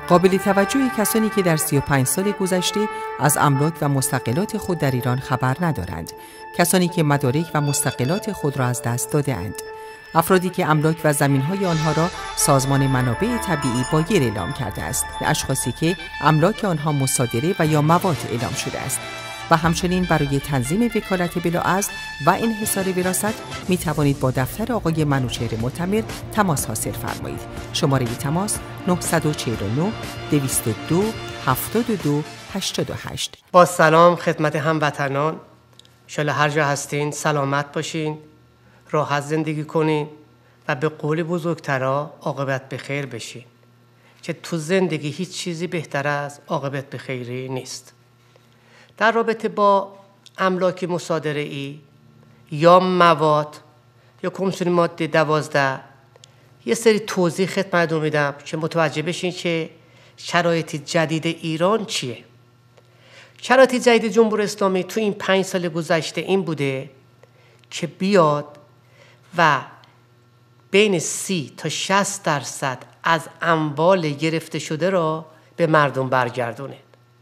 قابل توجهی کسانی که در 35 سال گذشته از املاک و مستقلات خود در ایران خبر ندارند، کسانی که مدارک و مستقلات خود را از دست داده‌اند، افرادی که املاک و زمین‌های آنها را سازمان منابع طبیعی بایر اعلام کرده است، اشخاصی که املاک آنها مصادره و یا مواد اعلام شده است و همچنین برای تنظیم وکالت بلااصل و انحصار وراثت می توانید با دفتر آقای منوچهر معتمر تماس حاصل فرمایید. شماره تماس 949 202 72 88. با سلام خدمت هموطنان، انشالله هر جا هستین سلامت باشین، راحت زندگی کنین و به قول بزرگترا عاقبت به خیر بشین، که تو زندگی هیچ چیزی بهتر از عاقبت به خیری نیست. در رابطه با املاک مصادره‌ای یا مواد یا کمیسیون ماده 12 یه سری توضیح خدمتتون میدم که متوجه بشین که شرایط جدید ایران چیه. شرایط جدید جمهوری اسلامی تو این 5 سال گذشته این بوده که بیاد و بین 30 تا 60% از اموال گرفته شده را به مردم برگردونه.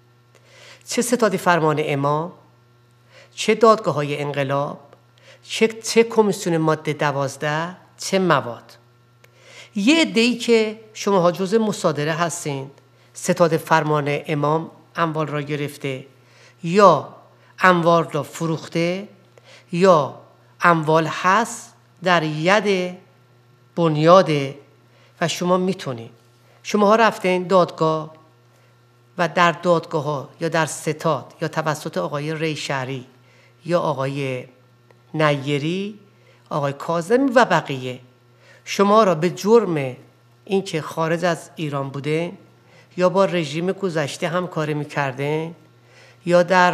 چه ستاد فرمان امام، چه دادگاه‌های انقلاب، چه کمیسیون ماده 12، چه مواد. یه عده‌ای که شماها جزء مصادره هستین، ستاد فرمان امام اموال را گرفته یا اموال را فروخته یا اموال هست در ید بنیاده و شما میتونید. شماها رفتین دادگاه و در دادگاه ها یا در ستاد یا توسط آقای ریشهری یا آقای نیری، آقای کاظمی و بقیه شما را به جرم اینکه خارج از ایران بوده یا با رژیم گذشته همکاری میکرده یا در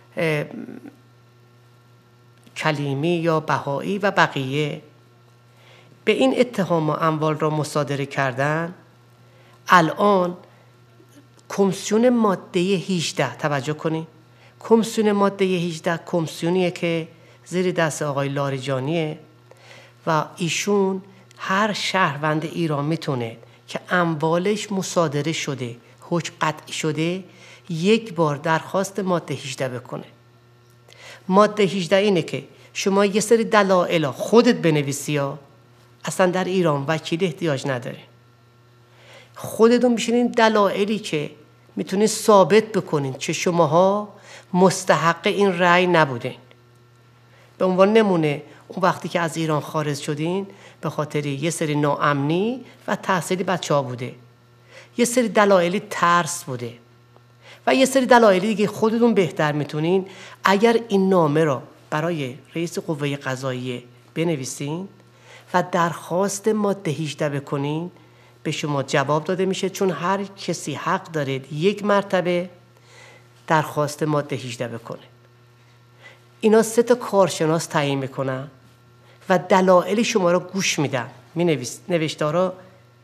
کلیمی یا بهایی و بقیه به این اتهام و اموال را مصادره کردن. الان کمیسیون ماده 18 توجه کنید، کمیسیون ماده 18 کمیسیونیه که زیر دست آقای لاریجانیه و ایشون هر شهروند ایران میتونه که اموالش مصادره شده، حکم قطعی شده، یک بار درخواست ماده 18 بکنه. ماده 18 اینه که شما یه سری دلایل خودت بنویسی، اصلا در ایران وکیل احتیاج نداره، خودتون بشینین دلایلی که میتونید ثابت بکنین که شماها مستحق این رأی نبودین. به عنوان نمونه اون وقتی که از ایران خارج شدین به خاطر یه سری ناامنی و تحصیلی بچه‌ها بوده، یه سری دلایلی ترس بوده و یه سری دلایلی دیگه خودتون بهتر میتونین. اگر این نامه را برای رئیس قوه قضاییه بنویسین و درخواست ماده 18 بکنین، به شما جواب داده میشه، چون هر کسی حق داره یک مرتبه درخواست ماده 18 بکنه. اینا 3 تا کارشناس تعیین میکنن و دلایل شما را گوش میدن، نوشته را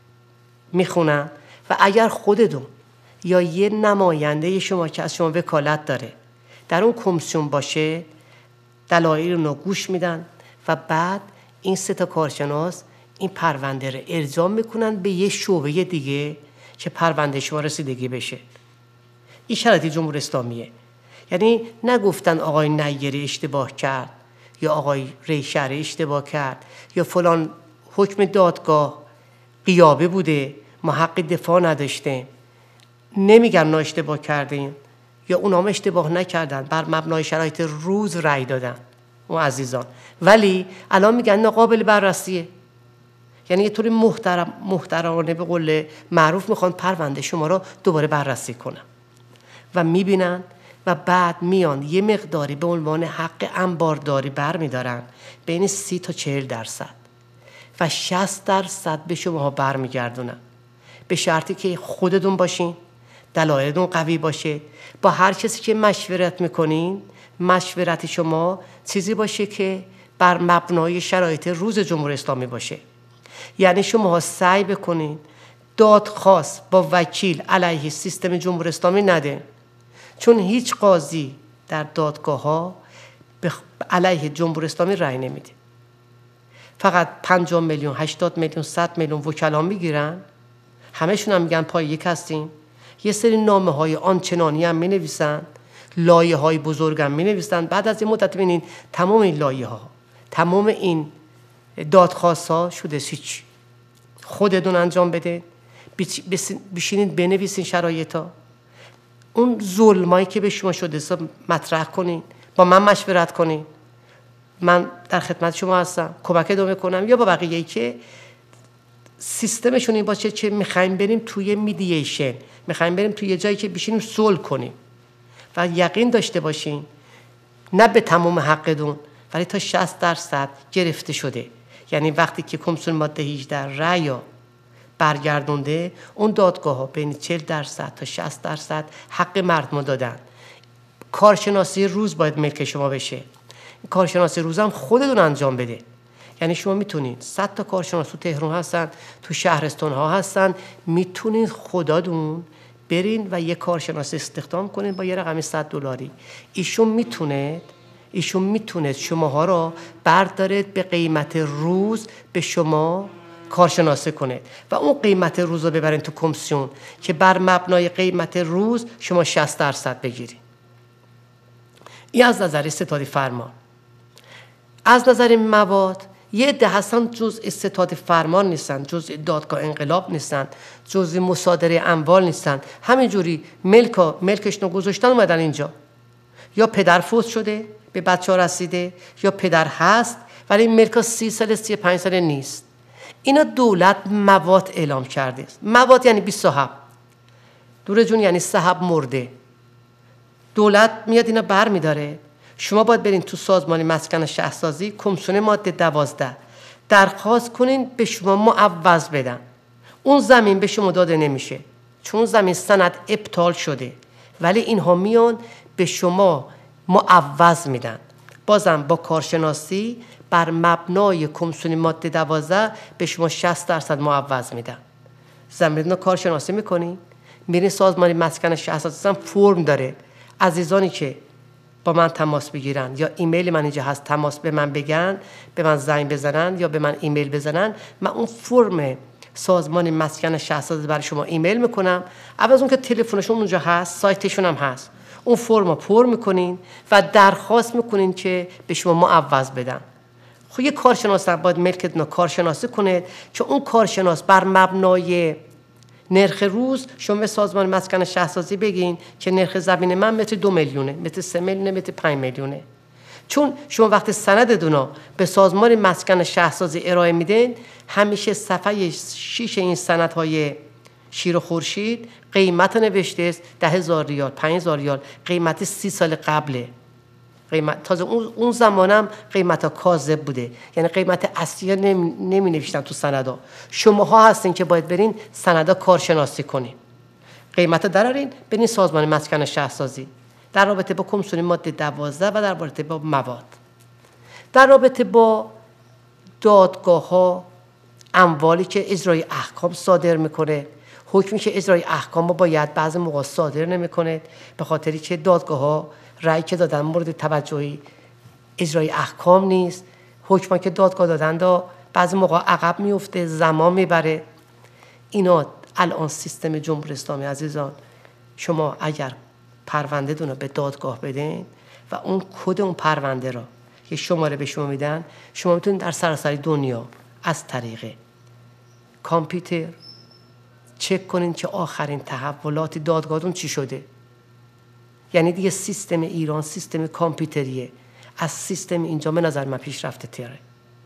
میخونن و اگر خودتون یا یه نماینده شما که از شما وکالت داره در اون کمیسیون باشه، دلایل رو گوش میدن و بعد این 3 تا کارشناس این پرونده رو ارجاع میکنن به یه شعبه دیگه که پرونده شما رسیدگی بشه. این شرایط جمهوری اسلامیه. یعنی نگفتن آقای نیری اشتباه کرد یا آقای ریشهری اشتباه کرد یا فلان حکم دادگاه غیابه بوده ما حق دفاع نداشتیم. نمیگن ما اشتباه کردیم یا اونا اشتباه نکردن، بر مبنای شرایط روز رأی دادن اون عزیزان، ولی الان میگن قابل بررسیه. یعنی یه طوری محترمانه به قول معروف میخوان پرونده شما رو دوباره بررسی کنن و میبینن و بعد میان یه مقداری به عنوان حق انبارداری برمیدارن بین 30 تا 40% و 60% به شما برمیگردونن، به شرطی که خودتون باشین، دلایلتون قوی باشه، با هر کسی که مشورت میکنین مشورت شما چیزی باشه که بر مبنای شرایط روز جمهوری اسلامی باشه. یعنی شما سعی بکنین دادخواست با وکیل علیه سیستم جمهوری اسلامی نده، چون هیچ قاضی در دادگاه ها علیه جمهوری اسلامی رأی نمیده. فقط 50 میلیون 80 میلیون 100 میلیون وکلا میگیرن، همشون هم میگن پای یک هستیم. یه سری نامه های آنچنانی هم مینویسن، لایه های بزرگ هم مینویسن. بعد از یه مدت ببینین تمام این لایه ها، تمام این دادخواست ها شده هیچ. خودتون انجام بده، بشینید بنویسین شرایطا، اون ظلمایی که به شما شده مطرح کنین، با من مشورت کنین، من در خدمت شما هستم، کمکتون میکنم. یا با بقیه‌ای که سیستمشون این باشه چه میخوایم بریم توی میدییشن، میخوایم بریم توی یه جایی که بشینیم صلح کنیم و یقین داشته باشین نه به تمام حقتون ولی تا 60% گرفته شده. یعنی وقتی که کمیسیون ماده 18 رأی برگردونده، اون دادگاه ها بین 40% تا 60% حق مردم دادن. کارشناسی روز باید ملک شما بشه. کارشناسی روز هم خودتون انجام بده. یعنی شما میتونید 100 تا کارشناس تو تهران هستن، تو شهرستان ها هستن، میتونید خودتون برین و یه کارشناس استخدام کنین با یه رقم $100. ایشون میتونه شماها را بردارد به قیمت روز به شما کارشناسی کنه و اون قیمت روز رو ببرین تو کمیسیون که بر مبنای قیمت روز شما 60% بگیرین. این از نظر ستاد فرمان. از نظر مواد، یه عده هستن جزء ستاد فرمان نیستن، جزء دادگاه انقلاب نیستن، جزء مصادره اموال نیستن. همینجوری ملکشون گذاشتن اومدن اینجا. یا پدر فوت شده به بچه‌ها رسیده، یا پدر هست ولی این ملک 30 سال 35 سال نیست. اینا دولت مواد اعلام کرده. مواد یعنی 20 صاحب. دوره جون یعنی صاحب مرده. دولت میاد اینا بر میداره. شما باید برین تو سازمان مسکن شهرسازی کمیسیون ماده 12 درخواست کنین به شما معوض بدن. اون زمین به شما داده نمیشه چون زمین سند ابطال شده، ولی اینها میان به شما معوض میدن. بازم با کارشناسی بر مبنای کمیسیون ماده 12 به شما 60% معوض میدن. زمین رو کارشناسی میکنین، میرین سازمان مسکن شهرسازی فرم داره. عزیزانی که با من تماس بگیرن یا ایمیل من اینجا هست، تماس به من بگن، به من زنگ بزنن یا به من ایمیل بزنن، من اون فرم سازمان مسکن شهرسازی برای شما ایمیل میکنم. عوض اون که تلفنشون اونجا هست، سایتشون هم هست، اون فرم رو پر میکنین و درخواست میکنین که به شما معوض بدن. خب یه کارشناس باید ملکتون رو کارشناسی کنه که اون کارشناس بر مبنای نرخ روز شما به سازمان مسکن شهرسازی بگین که نرخ زمین من متر 2 میلیونه، متر 3 میلیونه، متر 5 میلیونه. چون شما وقتی سندتون به سازمان مسکن شهرسازی ارائه میدین، همیشه صفحه 6 این سندهای شیر و خورشید قیمت نوشته است 10,000 ریال، 5,000 ریال، قیمت 30 سال قبله. قیمت تازه اون زمانم قیمت ها کاذب بوده، یعنی قیمت اصلی نمی نوشتن تو سندا. شماها هستین که باید برین سندا کارشناسی کنین، قیمت درارین، برین سازمان مسکن شهرسازی در رابطه با کمیسیون ماده 12 و در رابطه با مواد. در رابطه با دادگاه ها، اموالی که اجرای احکام صادر میکنه، حکمی که اجرای احکام رو باید بعضی موقع صادر نمیکنه به خاطری که دادگاه ها رأی که دادن مورد توجهی اجرای احکام نیست. حکما که دادگاه دادن بعضی موقع عقب میفته، زمان میبره. اینا الان سیستم جمهوری اسلامی عزیزان، شما اگر پرونده دونه به دادگاه بدین و اون کد اون پرونده را یه شماره به شما میدن، شما میتونید در سراسر دنیا از طریق کامپیوتر چک کنین که آخرین تحولات دادگاهتون چی شده. یعنی دیگه سیستم ایران سیستم کامپیوتریه، از سیستم اینجا به نظر من پیشرفته تره.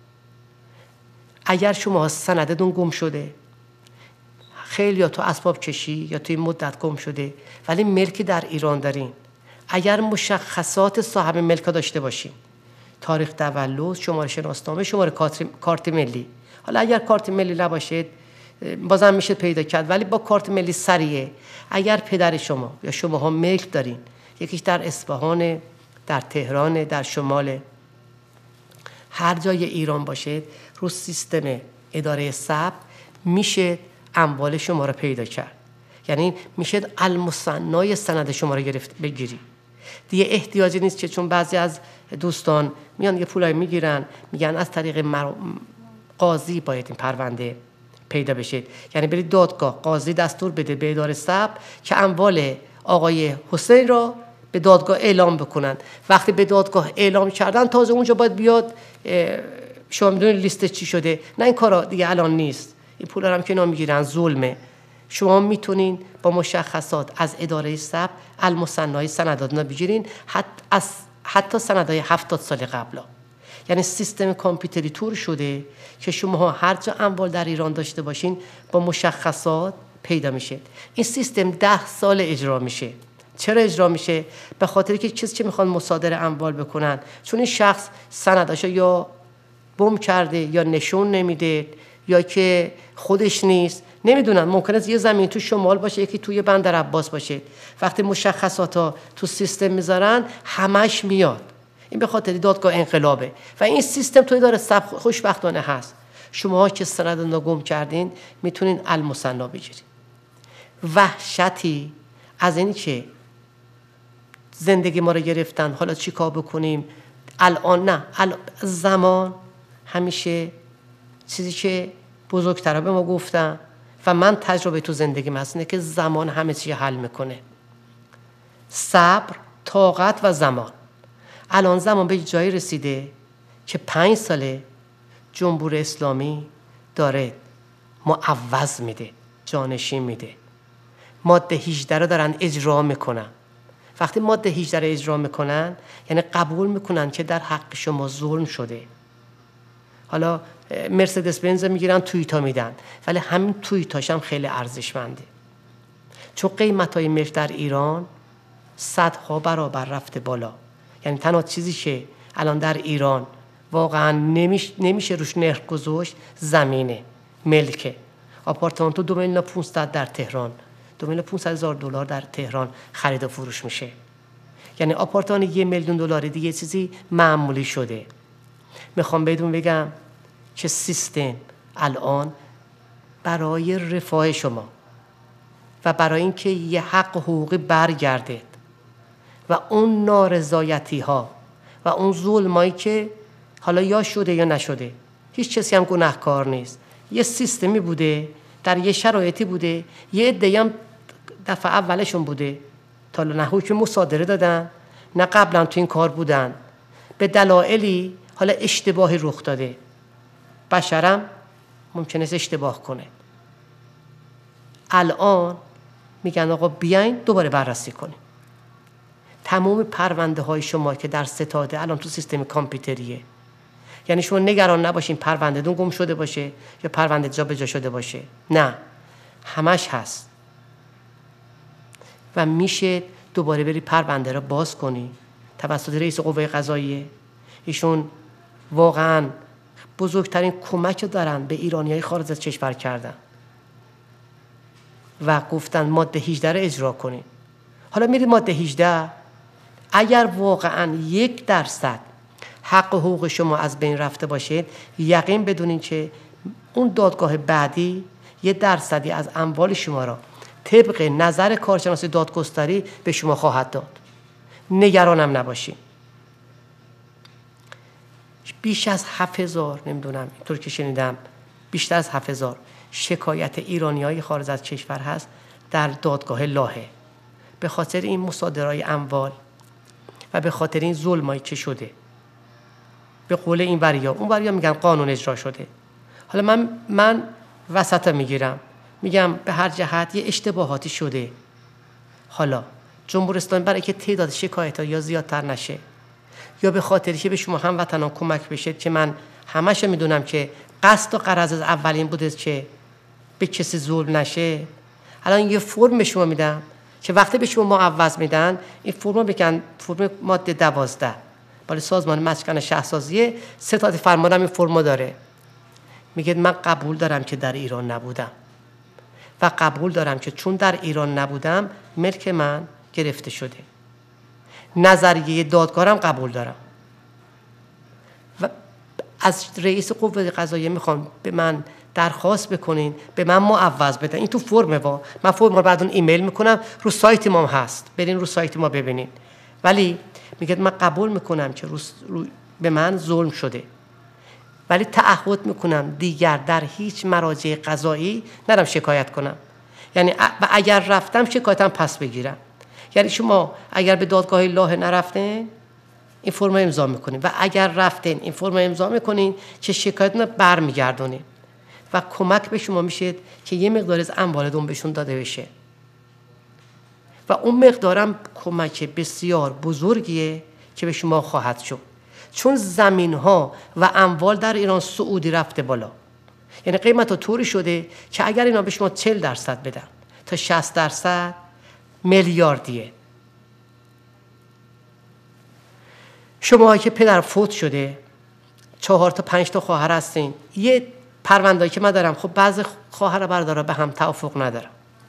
اگر شما سندتون گم شده، خیلی یا تو اسباب کشی یا توی مدت گم شده ولی ملکی در ایران دارین، اگر مشخصات صاحب ملک داشته باشین، تاریخ تولد، شماره شناسنامه، شماره کارت ملی، حالا اگر کارت ملی نباشید بازم میشه پیدا کرد، ولی با کارت ملی سریعه. اگر پدر شما یا شماها ملک دارین، یکیش در اصفهان، در تهران، در شمال، هر جای ایران باشید، رو سیستم اداره ثبت میشه اموال شما رو پیدا کرد. یعنی میشه المصنای سند شما رو بگیری. دیگه احتیاجی نیست که چون بعضی از دوستان میان یه پولای میگیرن، میگن از طریق قاضی باید این پرونده پیدا بشه. یعنی برید دادگاه، قاضی دستور بده به اداره ثبت که اموال آقای حسین را به دادگاه اعلام بکنن. وقتی به دادگاه اعلام کردن تازه اونجا باید بیاد شما میدونید لیست چی شده. نه این کارا دیگه الان نیست، این پولا هم که اینا میگیرن ظلمه. شما میتونین با مشخصات از اداره ثبت المثنای سنداتنا بگیرین، حتی سندهای 70 سال قبلا. یعنی سیستم کامپیوتری طور شده که شما هر جا اموال در ایران داشته باشین با مشخصات پیدا میشه. این سیستم 10 سال اجرا میشه. چرا اجرا میشه؟ به خاطر که چیزی که میخوان مصادره اموال بکنن، چون این شخص سنداشو یا گم کرده یا نشون نمیده یا که خودش نیست، نمیدونن. ممکنه یه زمین تو شمال باشه، یکی توی بندر عباس باشه. وقتی مشخصاتا تو سیستم میذارن همش میاد. این به خاطر دادگاه انقلابه و این سیستم توی داره خوشبختانه هست. شما که سند گم کردین میتونین المثنا بگیرین. وحشتی از این که زندگی ما رو گرفتن، حالا چی کار بکنیم؟ الان نه، زمان همیشه چیزی که بزرگترها به ما گفتن و من تجربه تو زندگیم هست اینه که زمان همه چی حل میکنه. صبر، طاقت و زمان. الان زمان به جایی رسیده که 5 ساله جمهوری اسلامی داره معوض میده، جانشین میده. ماده 18 رو دارن اجرا میکنن. وقتی ماده 18 رو اجرا میکنن یعنی قبول میکنن که در حق شما ظلم شده. حالا مرسدس بنز میگیرن توییتا میدن، ولی همین توییتاش هم خیلی ارزشمنده، چون قیمت‌های ملک در ایران صدها برابر رفته بالا. یعنی تنها چیزی که الان در ایران واقعا نمیشه روش نرخ گذاشت زمینه، ملکه. آپارتمان تو 2,500,000 در تهران، 2,500,000 دلار در تهران خرید و فروش میشه. یعنی آپارتمان 1,000,000 دلار دیگه چیزی معمولی شده. میخوام بهتون بگم که سیستم الان برای رفاه شما و برای اینکه یه حق حقوقی برگرده و اون نارضایتی ها و اون ظلمایی که حالا یا شده یا نشده، هیچ کسی هم گناهکار نیست. یه سیستمی بوده، در یه شرایطی بوده، یه عده‌ای هم دفعه اولشون بوده تا نه حکم مصادره دادن نه قبلا تو این کار بودن، به دلایلی حالا اشتباهی رخ داده. بشرم ممکنه اشتباه کنه. الان میگن آقا بیاین دوباره بررسی کنیم. تمام پرونده های شما که در ستاده الان تو سیستم کامپیوتریه. یعنی شما نگران نباشین پرونده دون گم شده باشه یا پرونده جا به جا شده باشه. نه، همش هست و میشه دوباره بری پرونده را باز کنی توسط رئیس قوه قضاییه. ایشون واقعا بزرگترین کمک دارن به ایرانیای خارج از کشور کردن و گفتن ماده 18 رو اجرا کنین. حالا میرید ماده 18، اگر واقعا 1% حق و حقوق شما از بین رفته باشه، یقین بدونین که اون دادگاه بعدی 1% از اموال شما را طبق نظر کارشناس دادگستری به شما خواهد داد. نگرانم نباشین. بیش از 7,000 نمیدونم اینطور که شنیدم بیشتر از 7,000 شکایت ایرانیای خارج از کشور هست در دادگاه لاهه به خاطر این مصادرهای اموال و به خاطر این ظلمایی که شده. به قول این وریا اون وریا میگن قانون اجرا شده. حالا من وسط میگیرم، میگم به هر جهت یه اشتباهاتی شده. حالا جمهوری اسلامی برای که تعداد شکایت‌ها یا زیادتر نشه یا به خاطری که به شما هموطنان کمک بشه که من همش میدونم که قصد و غرض از اولین بوده که به کسی ظلم نشه، الان یه فرم به شما میدم که وقتی به شما معوض میدن این فرم بگن فرم ماده 12 برای سازمان مسکن شهرسازی ستاد فرمانم این فرم داره. میگه من قبول دارم که در ایران نبودم و قبول دارم که چون در ایران نبودم ملک من گرفته شده. نظریه دادگارم قبول دارم و از رئیس قوه قضاییه میخوام به من درخواست بکنین به من معوض بدن. این تو فرمه من فرم رو بعدون ایمیل میکنم، رو سایت ما هست، برین رو سایت ما ببینین. ولی میگه من قبول میکنم که به من ظلم شده. ولی تعهد میکنم دیگر در هیچ مراجع قضایی نرم شکایت کنم. یعنی اگر رفتم شکایتم پس بگیرم. یعنی شما اگر به دادگاه لاهه نرفتین این فرم امضا میکنین و اگر رفتین این فرم امضا میکنین که شکایتتون برمیگردونین و کمک به شما میشه که یه مقدار از اموالتون بهشون داده بشه و اون مقدارم کمک بسیار بزرگیه که به شما خواهد شد، چون زمین ها و اموال در ایران سعودی رفته بالا. یعنی قیمت ها طوری شده که اگر اینا به شما 40% بدن تا 60% میلیاردیه. شما که پدر فوت شده 4 تا 5 تا خواهر هستین، یه پرونده‌ای که من دارم، خب بعضی خواهر برادرها به هم توافق ندارن.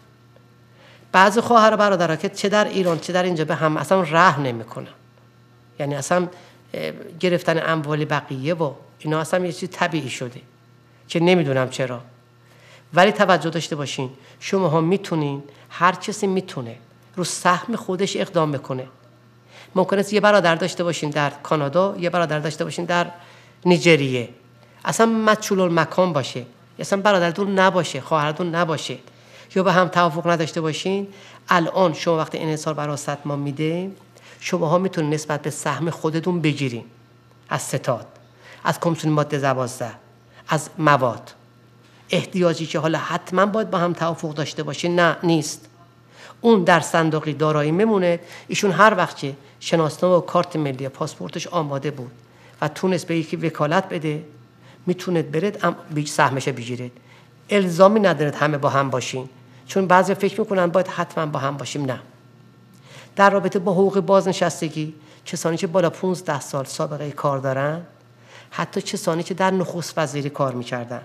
بعضی خواهر برادرها که چه در ایران چه در اینجا به هم اصلا رحم نمیکنن. یعنی اصلا گرفتن اموال بقیه و اینا اصلا یه چیز طبیعی شده که نمیدونم چرا. ولی توجه داشته باشین شما ها میتونین، هر کسی میتونه رو سهم خودش اقدام بکنه. ممکنه یه برادر داشته باشین در کانادا، یه برادر داشته باشین در نیجریه، اصلا مجهول المکان باشه، اصلا برادرتون نباشه، خواهرتون نباشه، یا به هم توافق نداشته باشین. الان شما وقتی انحصار بر وراثت ما میده، شماها میتونین نسبت به سهم خودتون بگیرین از ستاد، از کمیسیون ماده 12، از مواد. احتیاجی که حالا حتما باید با هم توافق داشته باشین نه، نیست. اون در صندوقی دارایی میمونه. ایشون هر وقت که شناسنامه و کارت ملی پاسپورتش آماده بود و تونست به یکی وکالت بده، میتونید برید سهمش بگیرید. الزامی ندارید همه با هم باشین، چون بعضی فکر میکنن باید حتما با هم باشیم. نه. در رابطه با حقوق بازنشستگی، کسانی که بالا 15 سال سابقه کار دارن، حتی کسانی که در نخست وزیری کار میکردن،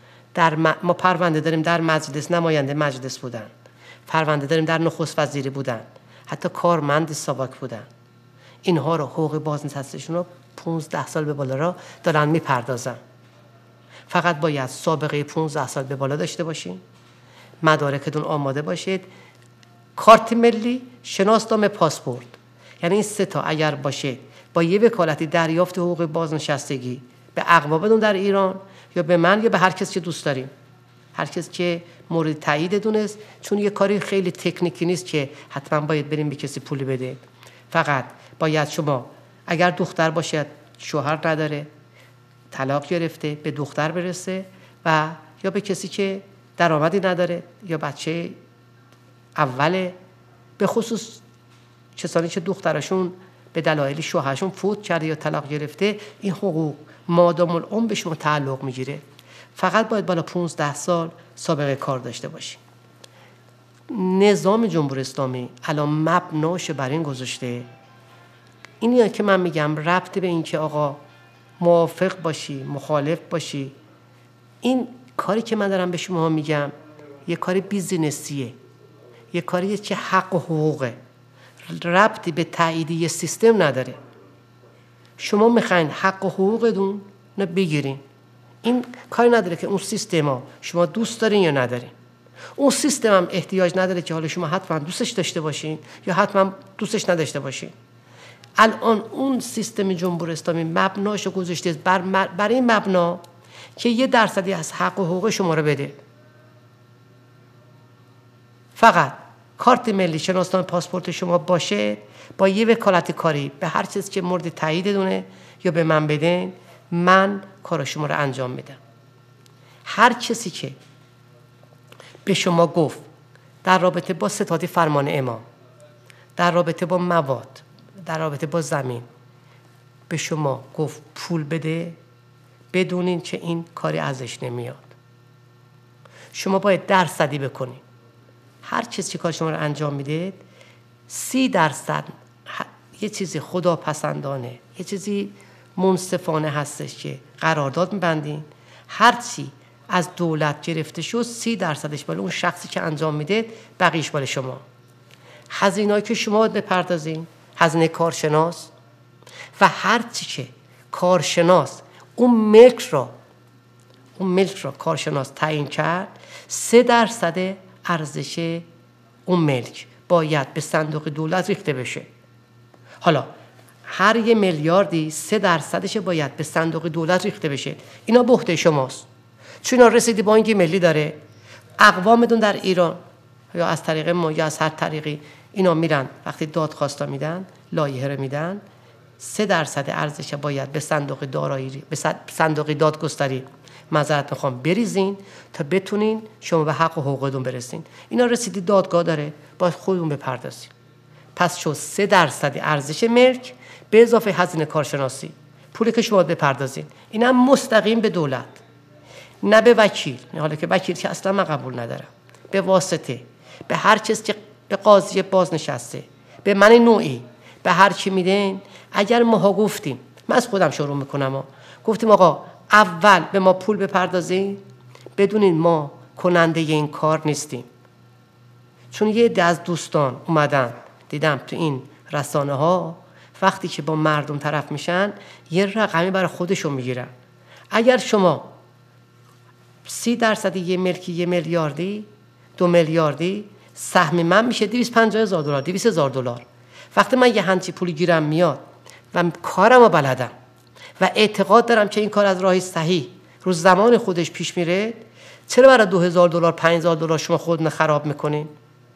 ما پرونده داریم در مجلس، نماینده مجلس بودن، پرونده داریم در نخست وزیری بودن، حتی کارمند ساواک بودن. اینها رو حقوق بازنشستگیشون رو 15 سال به بالا را دارن میپردازن. فقط باید سابقه 15 سال به بالا داشته باشین، مدارکتون آماده باشید، کارت ملی، شناسنامه، پاسپورت. یعنی این 3 تا اگر باشه، با یه وکالتی دریافت حقوق بازنشستگی به اقوامتون در ایران یا به من یا به هر کس که دوست داریم، هر کس که مورد تایید دونست، چون یه کاری خیلی تکنیکی نیست که حتما باید بریم به کسی پولی بده. فقط باید شما اگر دختر باشد، شوهر نداره، طلاق گرفته، به دختر برسه و یا به کسی که درآمدی نداره یا بچه اوله، به خصوص کسانی که دخترشون به دلایل شوهرشون فوت کرده یا طلاق گرفته، این حقوق مادام العمر به شما تعلق میگیره. فقط باید بالا 15 سال سابقه کار داشته باشی. نظام جمهوری اسلامی الان مبناش بر این گذاشته، اینیه که من میگم ربطی به این که آقا موافق باشی مخالف باشی، این کاری که من دارم به شما میگم یه کاری بیزینسیه، یه کاریه که حق و حقوقه، ربطی به تاییدی سیستم نداره. شما میخواین حق و حقوقتون رو بگیرین، این کاری نداره که اون سیستما شما دوست دارین یا ندارین. اون سیستم هم احتیاج نداره که حالا شما حتما دوستش داشته باشین یا حتما دوستش نداشته باشین. الان اون سیستم جمهوری اسلامی مبناشو گذاشته بر این مبنا که 1% از حق و حقوق شما رو بده. فقط کارت ملی، شناسنامه، پاسپورت شما باشه، با یه وکالت کاری به هر چیز که مورد تایید دونه یا به من بدین، من کار شما رو انجام میدم. هر کسی که به شما گفت در رابطه با ستاد فرمان امام، در رابطه با مواد، در رابطه با زمین به شما گفت پول بده، بدونین که این کاری ازش نمیاد. شما باید درصدی بکنین. هر چیزی که کار شما رو انجام میده 30% یه چیزی خداپسندانه، یه چیزی منصفانه هستش که قرارداد میبندین. هرچی از دولت گرفته شد 30%ش مال اون شخصی که انجام میده، بقیش مال شما. هزینه‌ای که شما بپردازین، هزینه کارشناس و هرچی که کارشناس اون ملک را کارشناس تعیین کرد، 3% ارزش اون ملک باید به صندوق دولت ریخته بشه. حالا هر 1 میلیاردی 3% باید به صندوق دولت ریخته بشه. اینا به عهده شماست، چون اینا رسیدی بانک ملی داره. اقوامتون در ایران یا از طریق ما یا از هر طریقی اینا میرن وقتی دادخواستا میدن، لایحه رو میدن، 3% ارزش باید به صندوق دارایی، به صندوق دادگستری معذرت میخوام بریزین تا بتونین شما به حق و حقوقتون برسین. اینا رسیدی دادگاه داره، باید خودتون بپردازین. پس شد 3% ارزش ملک به اضافه هزینه کارشناسی، پولی که شما بپردازین. اینا هم مستقیم به دولت، نه به وکیل. حالا که وکیل که اصلا من قبول ندارم، به واسطه، به هر چیز که به قاضی بازنشسته، به من نوعی، به هر چی میدین. اگر ماها گفتیم، من از خودم شروع میکنم، گفتیم آقا اول به ما پول بپردازین، بدونین ما کننده این کار نیستیم. چون یه عده از دوستان اومدن دیدم تو این رسانه ها وقتی که با مردم طرف میشن یه رقمی برای خودشون میگیرن. اگر شما 30% یه ملکی 1 میلیاردی 2 میلیاردی، سهم من میشه 250,000 دلار 200,000 دلار. وقتی من یه همچی پولی گیرم میاد و کارمو بلدم و اعتقاد دارم که این کار از راه صحیح رو زمان خودش پیش میره، چرا برای 2,000 دلار 5,000 دلار شما خودتون خراب میکنین؟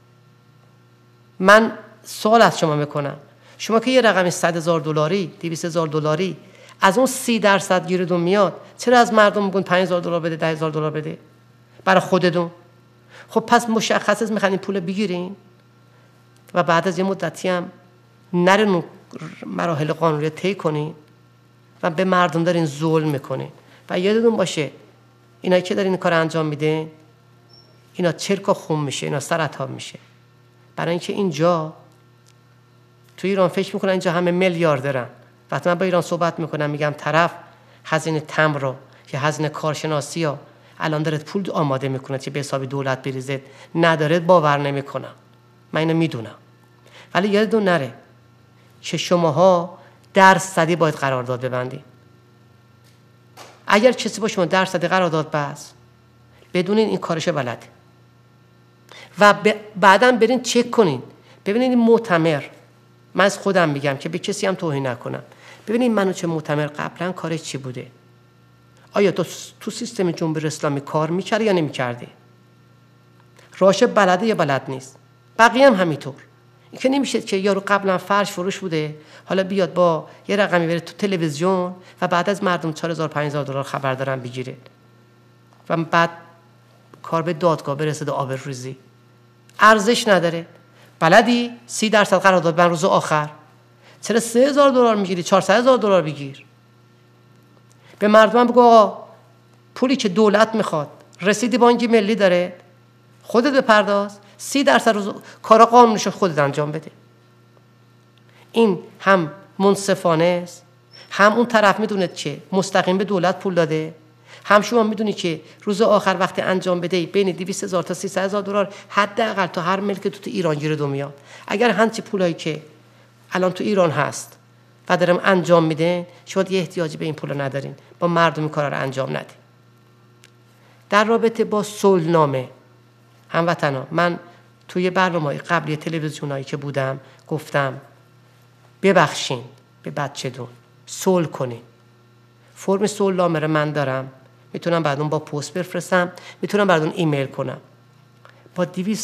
من سوال از شما میکنم، شما که یه رقم 100,000 دلاری 200,000 دلاری از اون 30% گیرتون میاد، چرا از مردم میگن 5,000 دلار بده 10,000 دلار بده برای خودتون؟ خب پس مشخصه میخواین پول بگیرین و بعد از یه مدتی هم نرین مراحل قانونی طی کنین و به مردم دارین ظلم میکنین. و یادتون باشه اینا که دارین کار انجام میدن، اینا چرک و خون میشه، اینا سرطان میشه. برای اینکه اینجا تو ایران فکر میکنن اینجا همه میلیاردرن. وقتی من با ایران صحبت میکنم میگم طرف هزینه تمبر رو یا هزینه کارشناسی ها الان داره پول آماده میکنه که به حساب دولت بریزه، نداره باور نمیکنم. من اینو میدونم. ولی یادتون نره که شماها درصدی باید قرارداد ببندید. اگر کسی با شما درصدی قرارداد بست، بدونین این کارش بلده و بعداً برین چک کنین ببینین این معتمر، من از خودم میگم که به کسی هم توهین نکنم، ببینین منو چه معتمر قبلا کارش چی بوده، آیا تو سیستم جمهوری اسلامی کار میکرده یا نمیکرده، راشه بلده یا بلد نیست. بقیه هم همینطور. این که نمیشه که یارو قبلا فرش فروش بوده حالا بیاد با یه رقمی بره تو تلویزیون و بعد از مردم 4,000 5,000 دلار خبر دارن بگیره و بعد کار به دادگاه برسه به آبروریزی. ارزش نداره. بلدی 30% قرارداد بند روز آخر، چرا 3,000 دلار میگیری؟ 400,000 دلار بگیر. به مردم بگو آقا پولی که دولت میخواد رسیدی بانک ملی داره، خودت بپرداز، 30% روز کارا قانونیشو خودت انجام بده. این هم منصفانه است، هم اون طرف میدونه که مستقیم به دولت پول داده، هم شما میدونی که روز آخر وقتی انجام بده بین 200,000 تا 300,000 دلار حداقل تو هر ملک تو ایران گیره میاد. اگر همچی پولایی که الان تو ایران هست و دارم انجام میده، شما یه احتیاجی به این پولا ندارین، با مردم کارا رو انجام ندین. در رابطه با صلحنامه هموطنا، من توی برنامه‌های قبلی تلویزیونایی که بودم گفتم ببخشین به بچه‌تون، صلح کنین. فرم صلحنامه رو من دارم، میتونم بعدون با پست بفرستم، میتونم بعدون ایمیل کنم. با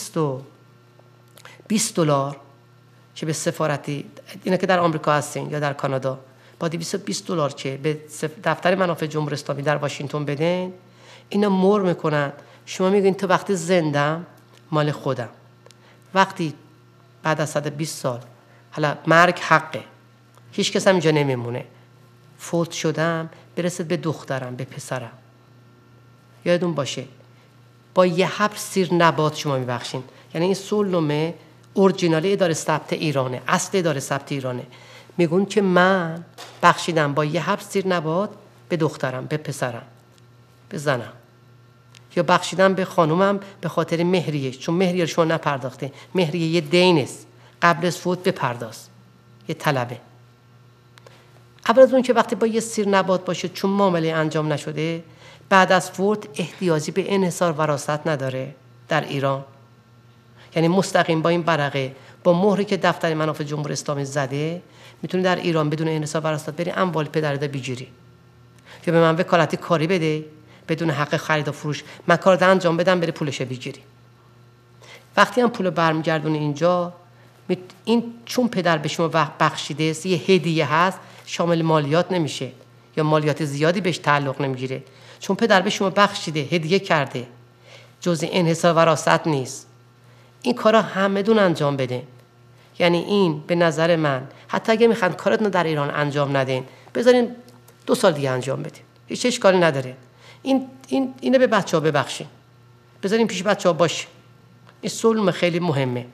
220 دلار که به سفارتی اینا که در آمریکا هستین یا در کانادا، با 220 دلار که به دفتر منافع جمهوری اسلامی در واشنگتن بدین، اینا مر میکنن. شما میگین تو وقتی زندم مال خودم، وقتی بعد از 120 سال حالا مرگ حقه، هیچ کس هم اینجا نمیمونه، فوت شدم برسید به دخترم به پسرم. یادتون باشه با یه حب سیر نبات شما میبخشین. یعنی این صلحنامه اورجینال اداره ثبت ایرانه، اصل اداره ثبت ایرانه. میگون که من بخشیدم با یه حب سیر نبات به دخترم به پسرم به زنم، یا بخشیدم به خانومم به خاطر مهریه، چون مهریه شما نپرداخته، مهریه یه دین است، قبل از فوت بپرداز، یه طلبه. اول از اون که وقتی با یه سیر نبات باشه چون معامله انجام نشده، بعد از فوت احتیاجی به انحصار وراثت نداره در ایران. یعنی مستقیم با این برقه با مهری که دفتر منافع جمهوری اسلامی زده میتونی در ایران بدون انحصار وراثت بری اموال پدرت بگیری، یا به من وکالت کاری بده بدون حق خرید و فروش، من کار رو انجام بدم بری پولش بگیری. وقتی هم پول برمیگردونی اینجا، این چون پدر به شما بخشیده است، یه هدیه هست، شامل مالیات نمیشه یا مالیات زیادی بهش تعلق نمیگیره. چون پدر به شما بخشیده، هدیه کرده، جزء انحصار وراثت نیست. این کارا همه دون انجام بده. یعنی این به نظر من، حتی اگه میخوان کارتون در ایران انجام ندین، بذارین 2 سال دیگه انجام بدین، هیچ اشکالی نداره. اینو به بچه‌ها ببخشین، بذارین پیش بچه‌ها باشه. این سلم خیلی مهمه.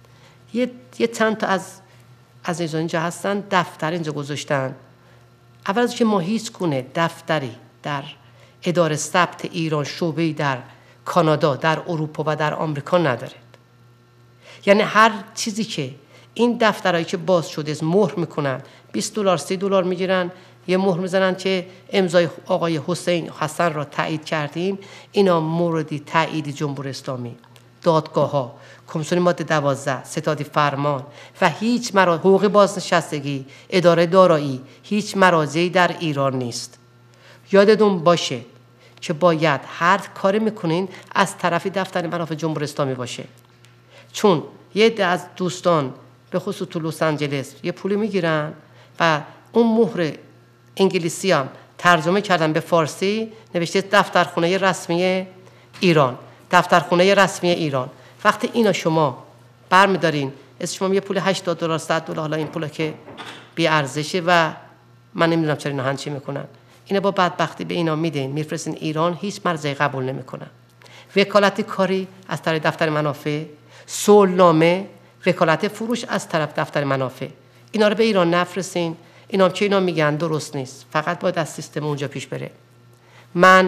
یه چند تا از اینجا هستن، دفتر اینجا گذاشتن. اول از که ما هیچ گونه دفتری در اداره ثبت ایران شعبه‌ای در کانادا، در اروپا و در آمریکا نداره. یعنی هر چیزی که این دفترهایی که باز شده مهر میکنن، $20 $30 میگیرن، یه مهر میزنن که امضای آقای حسین حسن را تایید کردیم. اینا موردی تایید جمهوری اسلامی، دادگاه ها، کمیسیون ماده 12، ستاد فرمان و هیچ حقوق بازنشستگی، اداره دارایی، هیچ مراجعی در ایران نیست. یادتون باشه که باید هر کاری میکنین از طرف دفتر منافع جمهوری اسلامی باشه. چون یه عده از دوستان به خصوص تو لس آنجلس یه پولی میگیرن و اون مهر انگلیسی هم ترجمه کردن به فارسی، نوشته دفترخونه رسمی ایران، دفترخونه رسمی ایران. وقتی اینا شما برمیدارین، از شما یه پول $80 $100، حالا این پولا که بی ارزشه و من نمیدونم چرا اینا هنچی میکنن، اینا با بدبختی به اینا میدین، میفرستین ایران، هیچ مرجعی قبول نمیکنن. وکالت کاری از طرف دفتر منافع، صلحنامه، وکالت فروش از طرف دفتر منافع، اینا رو به ایران نفرستین. اینا که اینا میگن درست نیست، فقط باید از سیستم اونجا پیش بره. من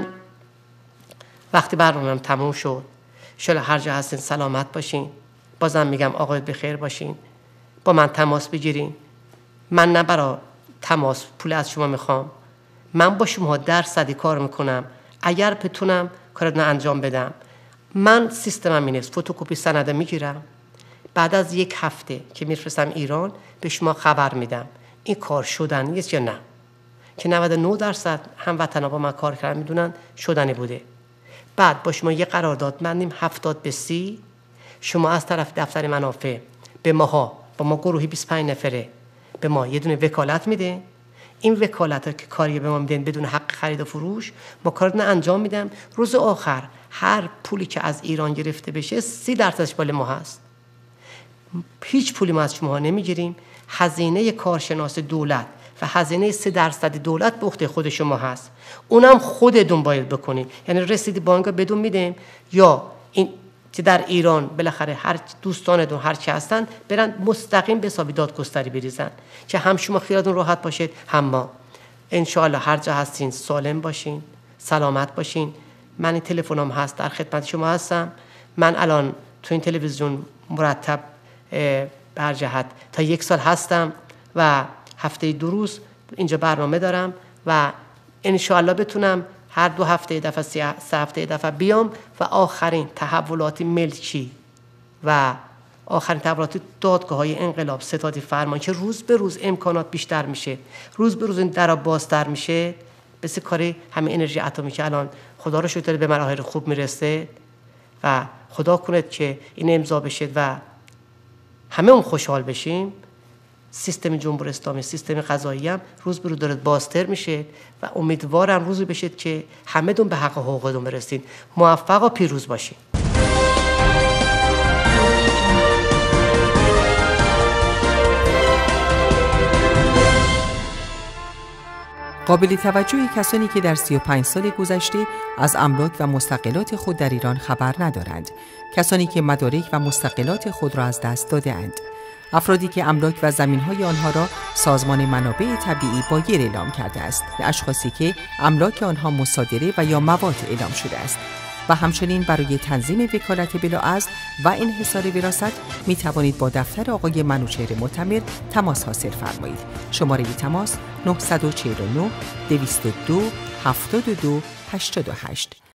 وقتی برنامه‌ام تموم شد، شاید هر جا هستین سلامت باشین. بازم میگم آقای بخیر باشین، با من تماس بگیرین. من نه برای تماس پول از شما میخوام، من با شما درصدی کار میکنم. اگر بتونم کارتون انجام بدم، من سیستمم اینه، فتوکپی سند میگیرم، بعد از 1 هفته که میفرستم ایران به شما خبر میدم این کار شدنی است یا نه، که 99% هموطنا با من کار کردن میدونن شدنی بوده. بعد با شما یه قرارداد بندیم 70-30، شما از طرف دفتر منافع به ماها، با ما گروهی 25 نفره، به ما یه دونه وکالت میده. این وکالت ها که کاری به ما میدن بدون حق خرید و فروش، ما کارتون انجام میدم. روز آخر هر پولی که از ایران گرفته بشه 30% مال ما هست. هیچ پولی ما از شما نمیگیریم. هزینه کارشناس دولت و هزینه 3% دولت به عهده خود شما هست، اونم خودتون باید بکنید. یعنی رسید بانک بدون میدیم، یا این که در ایران بالاخره هر دوستانتون هر چی هستن برن مستقیم به حساب دادگستری بریزن، که هم شما خیالتون راحت باشید، هم ما. ان شاء الله هر جا هستین سالم باشین، سلامت باشین. من این تلفنم هست، در خدمت شما هستم. من الان تو این تلویزیون مرتب به هر جهت تا 1 سال هستم و هفته 2 روز اینجا برنامه دارم و ان شاء الله بتونم هر 2 هفته یه دفعه، 3 هفته یه دفعه بیام و آخرین تحولات ملکی و آخرین تحولات دادگاه‌های انقلاب، ستاد فرمان که روز به روز امکانات بیشتر میشه، روز به روز این درا بازتر میشه. مثل کاری همین انرژی اتمی که الان خدا رو شکر به مراحل خوب میرسه و خدا کنه که این امضا بشه و همه اون خوشحال بشیم. سیستم جمهوری اسلامی، سیستم قضایی هم روز به روز داره بازتر میشه و امیدوارم روزی بشه که همه دون به حق حقوقتون برسین. موفق و پیروز باشین. قابل توجه کسانی که در 35 سال گذشته از املاک و مستقلات خود در ایران خبر ندارند، کسانی که مدارک و مستقلات خود را از دست داده‌اند، افرادی که املاک و زمین‌های آنها را سازمان منابع طبیعی بایر اعلام کرده است، و اشخاصی که املاک آنها مصادره و یا مواد اعلام شده است. و همچنین برای تنظیم وکالت بلاعزل و انحصار وراثت می توانید با دفتر آقای منوچهر معتمر تماس حاصل فرمایید. شماره تماس 949 202 72 88.